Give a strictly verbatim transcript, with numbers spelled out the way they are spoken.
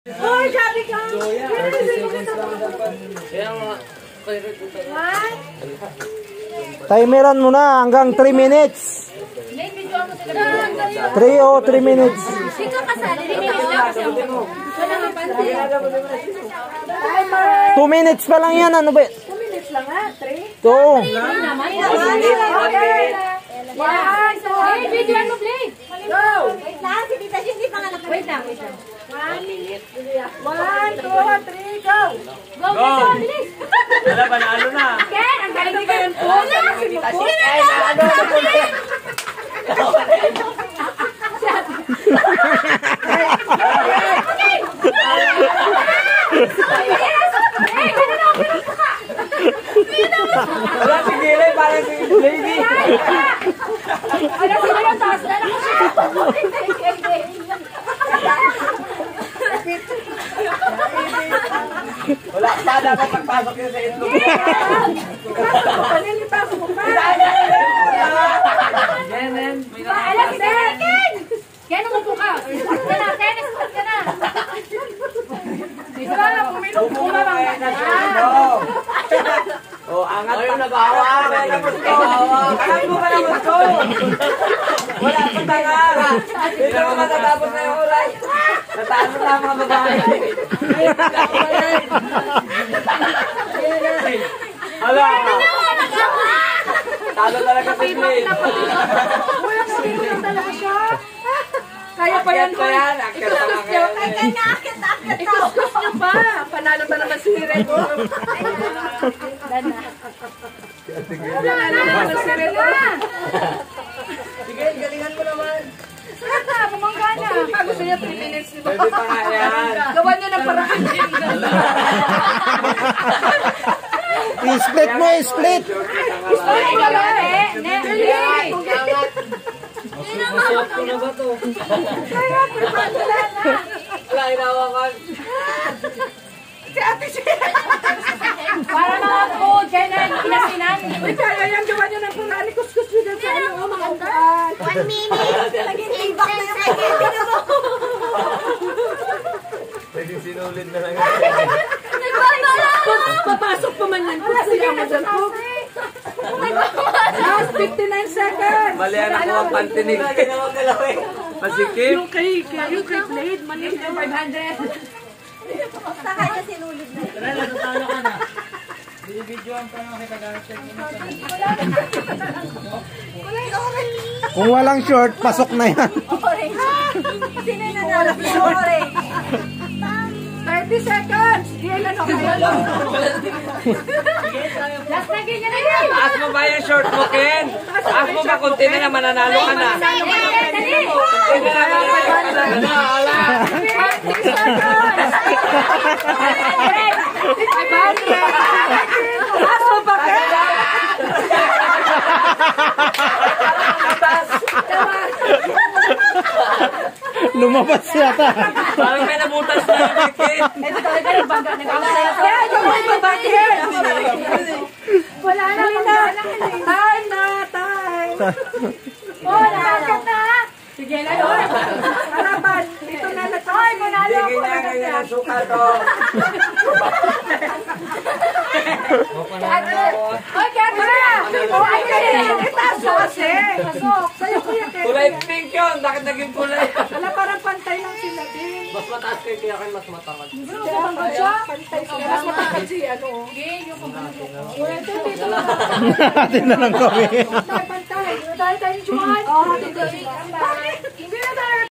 Oh, sabi ka! thirty seconds lang dapat. Kaya nga, Timeran mo na hanggang three minutes. three o three minutes. Ikaw kasali, three minutes lang kasi ako. Wala nga pansin. two minutes pa lang yan. Ano ba? two minutes lang ha? three? two. One, two, hey, videoan mo, Blade. Go! Wait lang, si Tita Shin, hindi pa nga nakapit. Wait lang, wait lang. One minute. One, two, three, go! Go, go! Bilis! wala ba na ano na? Ken, ang galing ka yung pula! Si Tita Shin, ay, ano, Wala, sigilay, parang si lady. Wala sila yung taas na lang. Wala pa, dapat pagpasok yun sa itlog. Panin yung taas mo pa. Genen. Alam si Ken! Ken, umupo ka. Spot ka na, Ken, spot ka na. Wala na, puminom. Kumamang ka na. Oh, angat pa. Ayun, nag-awa. Alam mo ba naman ko? Wala pa tanga. Hindi naman matatapos na yung oras. Natalo na ang mga babae. Hala. Talo talaga si Blade. Wala na dito talaga siya. Kaya pa yan, Akit pa yan. Akit pa nga kaya. Kaya nga, akit, akit. Ikuskus niyo pa. Panalo ba naman si Rego? Dana. Panalo naman si Rego. Sige, galingan mo naman. Sarap na, pamangga na. Gusto niya three minutes, di ba? Pwede pa nga yan. Gawa niyo ng paraan. I-split mo, i-split. Ay, gawa eh. Nelly. Masarap ko na ba to? Kaya, pagpagala na. Wala, inawakan. Si Ate Shea. Para mga food, kaya na inasinan. Uy, kaya yan, gawa niyo ng paraan. Kuskus niyo dyan sa ano, mga upuan. One minute. Laging back na yung second. Pwede sinulid na lang. Papasok pa man yan. Wala siya mo dyan po. Last fifty-nine seconds. Mali anak ko ang pantinig. Masikip. Yung kay, yung kay Blade, mali yung five hundred. Saka niya sinulid na. Tara, natutalo ka na. Bibidyoan pa naman kita gamit siya. Kung walang short, pasok na yan. Orange. Sino na nalap yung orange? thirty seconds. Ilan ako kayo? Last na ganyan na yan. Taas mo ba yung short mo, Ken? Taas mo ba konti na na mananalo ka na? Dali. Konti na lang mananalo ka na. Wala. thirty seconds. five hundred. Taas mo ba kayo? Lumabas yata. Parang may nabutas na yung Ken. Ito talaga nagbaga. Nag-awasaya ko. Kaya ito mo ibabagin. Wala na. Time na. Time. Wala na. Sige na yun. Harapan. Ito na na. Ay, manalo ako. Sige na, ganyan ang suka to. Oy, kaya mo na. O, ay, kaya. Itaas mo kasi. Pasok. Sa'yo, kuya. Kulay pink yun. Bakit naging kulay? Ala, parang pantay lang sila din. Mas mataas kayo kaya kayo mas matangad. Pero mas matangkad siya. Pantay sila. Mas matangkad siya. Ano? Sige, yung kumbalo. Wala, dito na. Natin na lang kami. Pantay, pantay. Dahil tayo ni Juan. Oo, dito. Hindi na tayo.